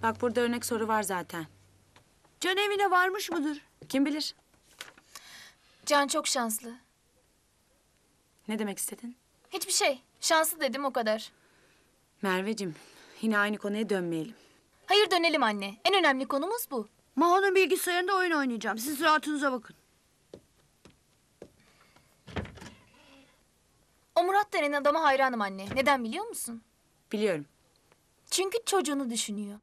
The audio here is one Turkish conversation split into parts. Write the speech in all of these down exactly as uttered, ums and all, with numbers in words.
Bak burada örnek soru var zaten. Can evine varmış mıdır? Kim bilir? Can çok şanslı. Ne demek istedin? Hiçbir şey. Şanslı dedim o kadar. Merveciğim, yine aynı konuya dönmeyelim. Hayır dönelim anne. En önemli konumuz bu. Maho'nun bilgisayarında oyun oynayacağım. Siz rahatınıza bakın. O Murat denen adama hayranım anne. Neden biliyor musun? Biliyorum. Çünkü çocuğunu düşünüyor.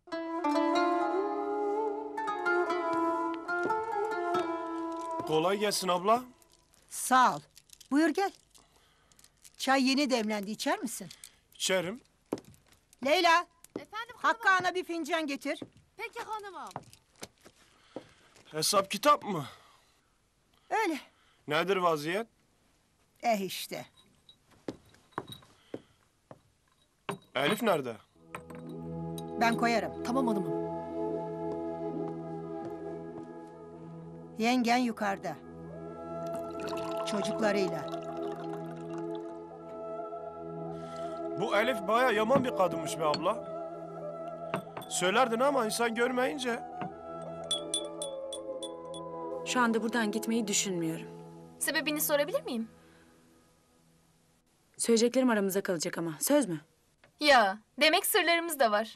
Kolay gelsin abla. Sağ ol. Buyur gel. Çay yeni demlendi, içer misin? İçerim. Leyla, Efendim Hakkı Ana bir fincan getir. Peki hanımım. Hesap kitap mı? Öyle. Nedir vaziyet? Eh işte. Elif nerede? Ben koyarım. Tamam hanımım. Yengen yukarıda. Çocuklarıyla. Bu Elif baya yaman bir kadınmış be abla. Söylerdin ama insan görmeyince. Şu anda buradan gitmeyi düşünmüyorum. Sebebini sorabilir miyim? Söyleyeceklerim aramızda kalacak ama. Söz mü? Ya, demek sırlarımız da var.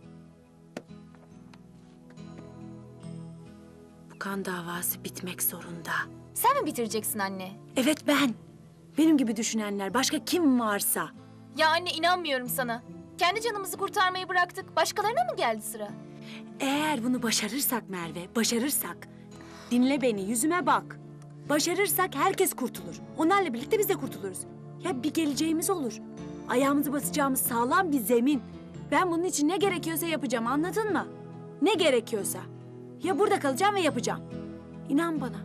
Bu kan davası bitmek zorunda. Sen mi bitireceksin anne? Evet ben. Benim gibi düşünenler, başka kim varsa. Ya anne inanmıyorum sana. Kendi canımızı kurtarmayı bıraktık. Başkalarına mı geldi sıra? Eğer bunu başarırsak Merve, başarırsak... Dinle beni, yüzüme bak. Başarırsak herkes kurtulur. Onlarla birlikte biz de kurtuluruz. Ya bir geleceğimiz olur. Ayağımızı basacağımız sağlam bir zemin. Ben bunun için ne gerekiyorsa yapacağım, anladın mı? Ne gerekiyorsa. Ya burada kalacağım ve yapacağım. İnan bana.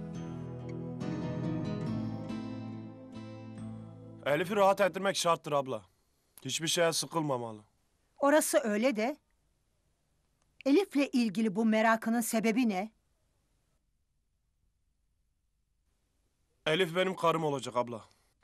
Elif'i rahat ettirmek şarttır abla. Hiçbir şeye sıkılmamalı. Orası öyle de... Elif'le ilgili bu merakının sebebi ne? Elif benim karım olacak abla.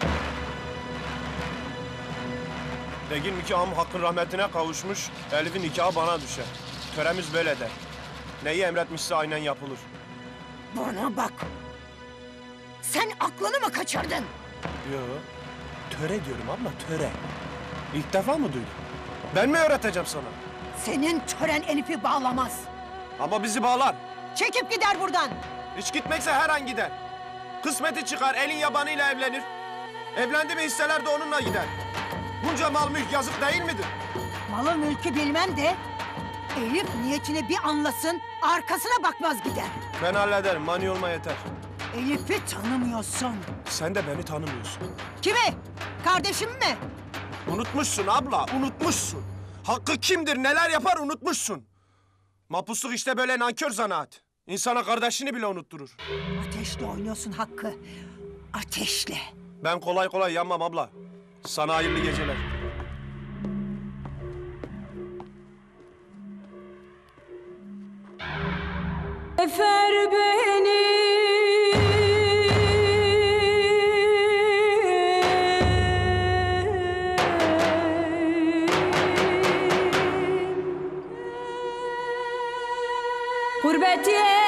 Degin nikahım Hakk'ın rahmetine kavuşmuş, Elif'in nikahı bana düşer. Töremiz böyle der. Neyi emretmişse aynen yapılır. Bana bak. Sen aklını mı kaçırdın? Yo, töre diyorum abla, töre. İlk defa mı duydun? Ben mi öğreteceğim sana? Senin tören Elif'i bağlamaz. Ama bizi bağlar. Çekip gider buradan. Hiç gitmekse her an gider. Kısmeti çıkar, elin yabanıyla evlenir. Evlendi mi hisseler de onunla gider. Bunca mal mülk yazık değil midir? Malı mülkü bilmem de... Elif niyetini bir anlasın, arkasına bakmaz gider. Ben hallederim, mani olma yeter. Elif'i tanımıyorsun. Sen de beni tanımıyorsun. Kimi? Kardeşim mi? Unutmuşsun abla, unutmuşsun. Hakkı kimdir, neler yapar unutmuşsun. Mapusluk işte böyle nankör zanaat. İnsana kardeşini bile unutturur. Ateşle oynuyorsun Hakkı. Ateşle. Ben kolay kolay yanmam abla. Sana hayırlı geceler. Efer beni. Gurbet